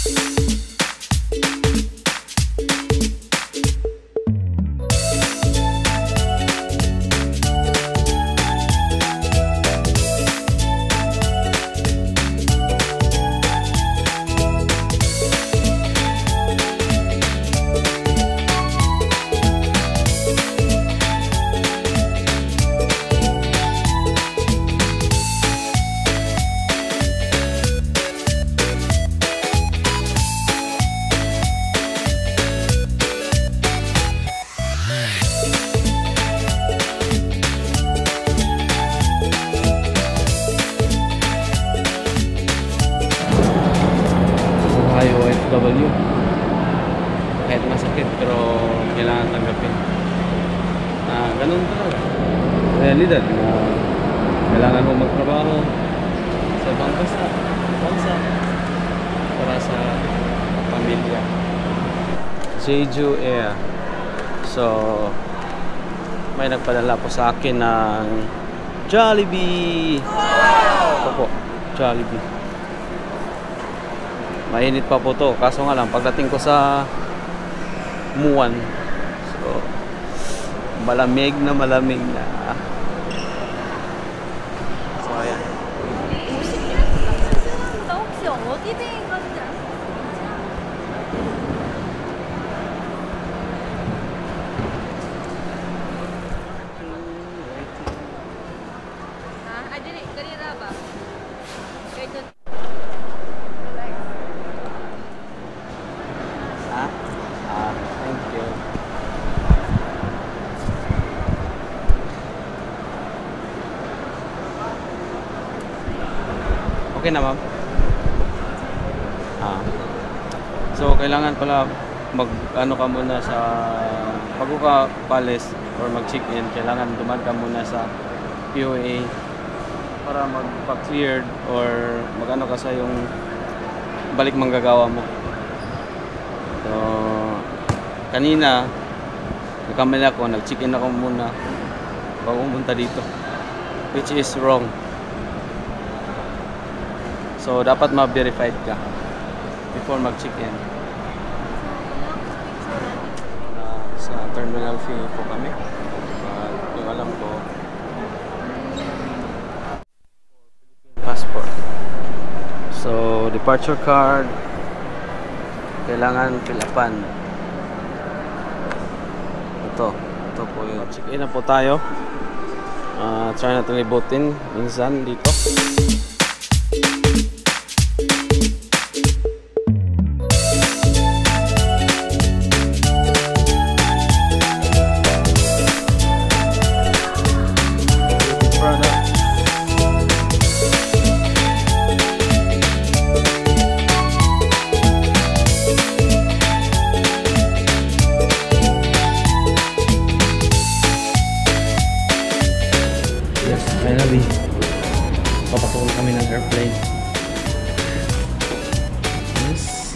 OFW. Kahit masakit pero kailangan tanggapin. Ganun talaga. Realidad na kailangan mo magtrabaho sa ibang bansa para sa pamilya. Jeju Air. So may nagpadala po sa akin ng Jollibee. Ito po, Jollibee. Mainit pa po to, kaso nga lang pagdating ko sa Muan, so malamig na so ayan. Okay na, ma'am? So, kailangan pala mag-ano ka muna sa bago ka palis or mag-check-in, kailangan dumaan ka muna sa POA para magpa-cleared or mag-ano ka sa yung balik manggagawa mo. So, kanina nagkamali ako, nag-check-in ako muna bago pumunta dito, which is wrong. So, dapat ma-verified ka before mag-check-in. Sa terminal fee po kami. Yung alam ko, passport. So, departure card, kailangan pilapan. Ito po yung check-in na po tayo. Try natin libutin minsan dito. Finally, papasok kami ng airplane. Yes.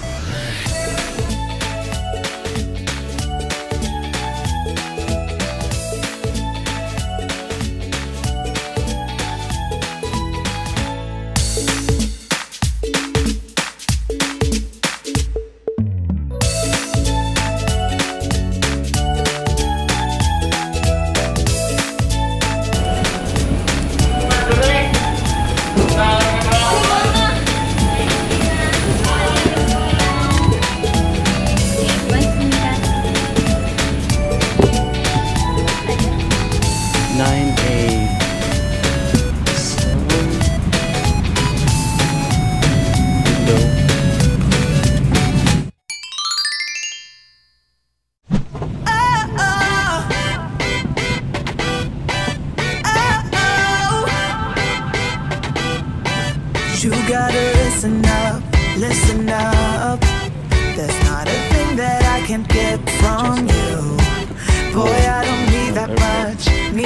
You gotta listen up. There's not a thing that I can't get from you. Boy, I don't need that much.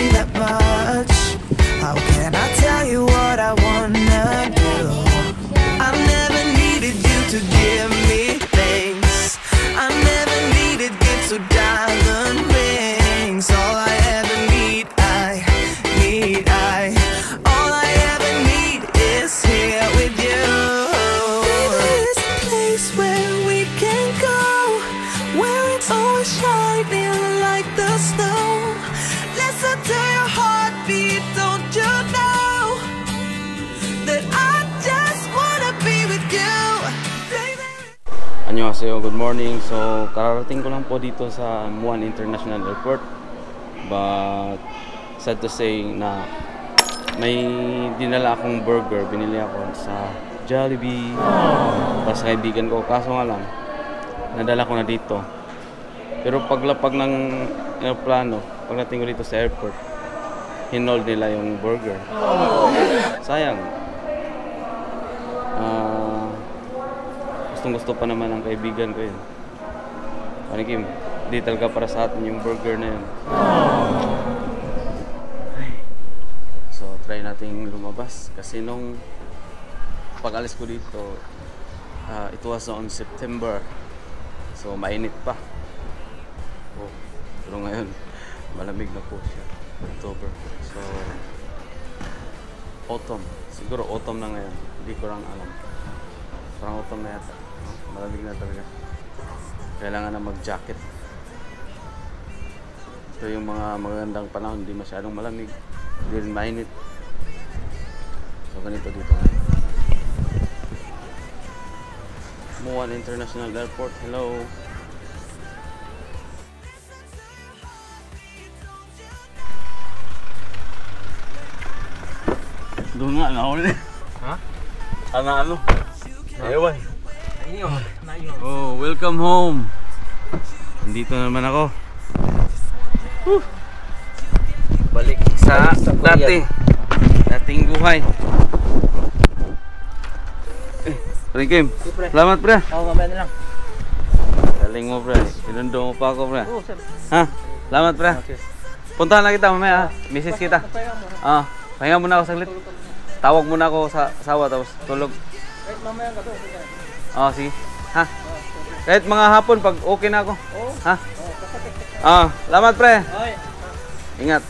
How can I tell you what I wanna do? I've never needed you to give me things. I never needed gifts or diamond rings. All I ever need, all I ever need is here with you. This place where Annyeonghaseyo, good morning. So, kararating ko lang po dito sa Muan International Airport. But, sad to say na may dinala akong burger. Binili ako sa Jollibee. Para sa kaibigan ko. Kaso nga lang, nadala ko na dito. Pero paglapag ng aeroplano, pagdating ko dito sa airport, hinold nila yung burger. Sayang. Gustong-gusto pa naman ng kaibigan ko yun. Panikim, di talaga para sa atin yung burger na yun. So, try nating lumabas. Kasi nung pag-alis ko dito, it was on September. So, mainit pa. Oh, pero ngayon, malamig na po siya. October. So, autumn. Siguro autumn na ngayon. Hindi ko lang alam. Parang autumn na yata. Malamig na talaga. Kailangan na mag-jacket. Ito yung mga magandang panahon. Hindi masyadong malamig. Hindi rin mainit. So, ganito dito ngayon. Muan International Airport. Hello. Doon nga, nahuli. Ha? Ano? Ewan. Ayun. Oh, welcome home. Nandito naman ako. Balik sa dating buhay. Ringkim. Selamat, pre. Oo, mamaya na lang. Galing mo, pre. Sinundo mo pa ako, pre. Oo, sir. Ha? Selamat, pre. Okay. Puntahan lang kita mamaya, ha? Misis kita. Pahinga muna ako saglit. Tawag muna ako sa asawa tapos tulog. Kahit mamaya ka to. Sige. Ha? Kahit mga hapon pag okay na ako. Oo. Ha? Salamat, pre. Ay. Ingat.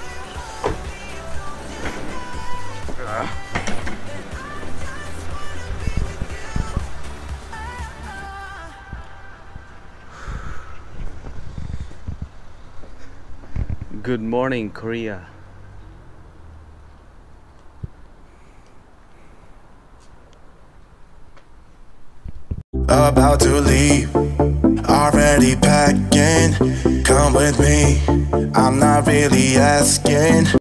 Good morning, Korea. About to leave, already packing. Come with me, I'm not really asking.